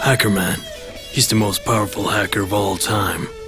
Hackerman. He's the most powerful hacker of all time.